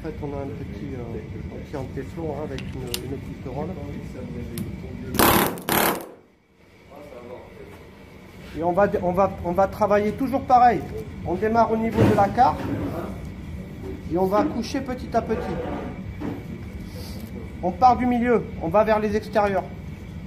fait, on a un petit anti-flot hein, avec une petite rolle. Et on va travailler toujours pareil. On démarre au niveau de la carte et on va coucher petit à petit. On part du milieu, on va vers les extérieurs. D'accord ?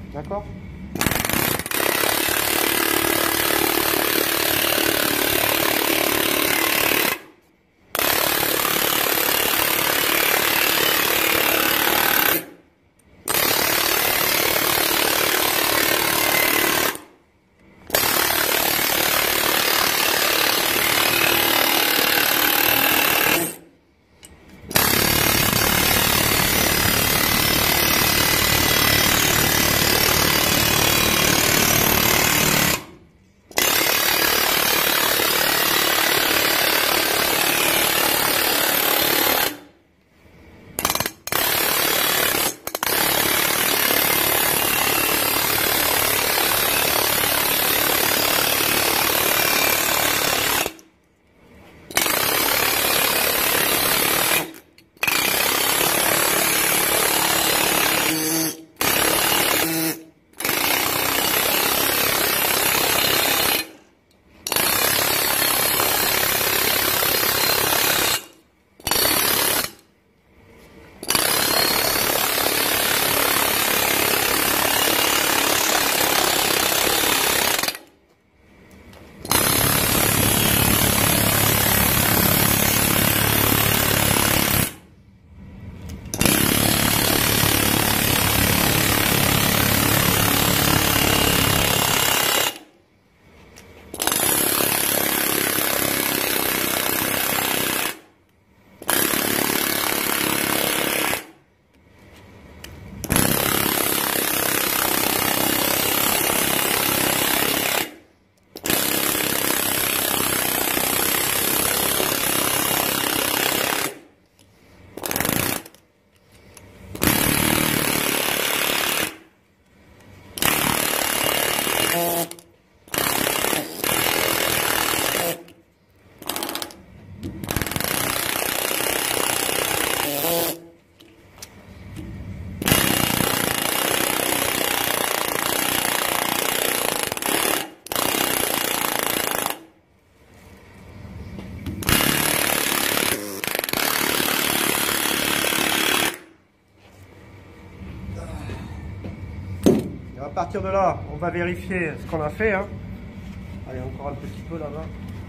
À partir de là, on va vérifier ce qu'on a fait. Hein. Allez, encore un petit peu là-bas.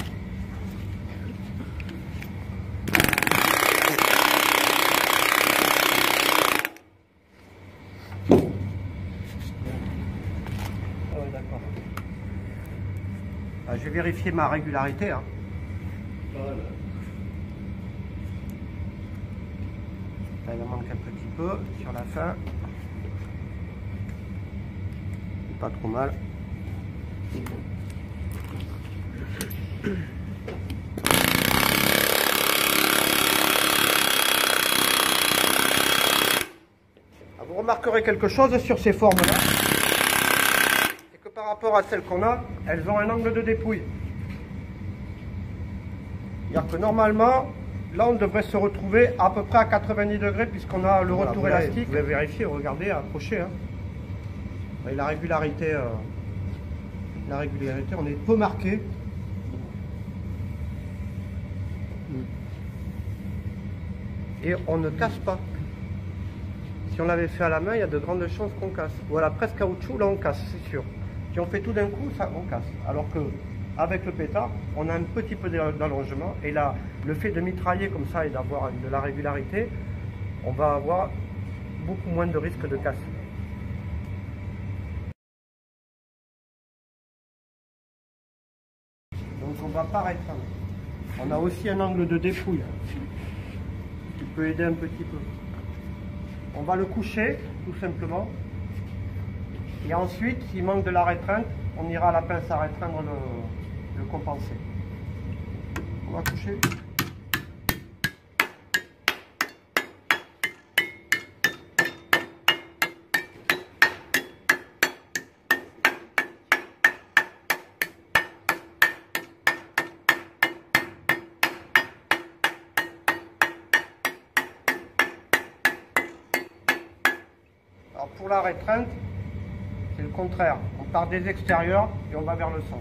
Ah ouais, d'accord. Ah, je vais vérifier ma régularité. Hein. Là, il en manque un petit peu sur la fin. Pas trop mal. Vous remarquerez quelque chose sur ces formes-là, c'est que par rapport à celles qu'on a, elles ont un angle de dépouille. C'est-à-dire que normalement, là on devrait se retrouver à peu près à 90 degrés puisqu'on a le retour élastique. Vous pouvez vérifier, regardez, approchez. Hein. Et la régularité, on est peu marqué. Et on ne casse pas. Si on l'avait fait à la main, il y a de grandes chances qu'on casse. Voilà, presque caoutchouc, là on casse, c'est sûr. Si on fait tout d'un coup, ça, on casse. Alors que avec le pétard, on a un petit peu d'allongement. Et là, le fait de mitrailler comme ça et d'avoir de la régularité, on va avoir beaucoup moins de risque de casse. Donc on va pas rétendre. On a aussi un angle de dépouille qui peut aider un petit peu. On va le coucher tout simplement. Et ensuite, s'il manque de la rétreinte, on ira à la pince à rétreindre le compenser. On va coucher. pour la restreinte, c'est le contraire. On part des extérieurs et on va vers le centre.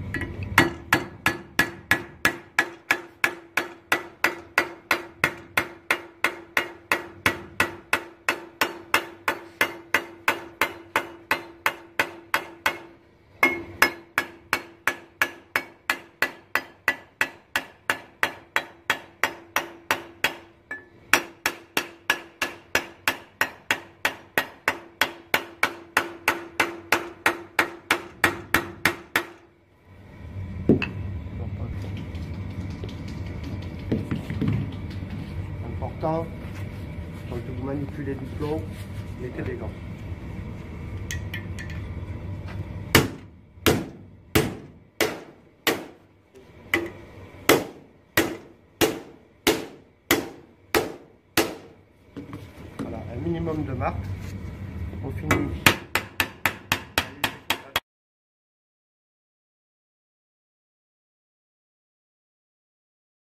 Important, quand vous manipulez du plomb, mettez des gants. Voilà, un minimum de marque. On finit.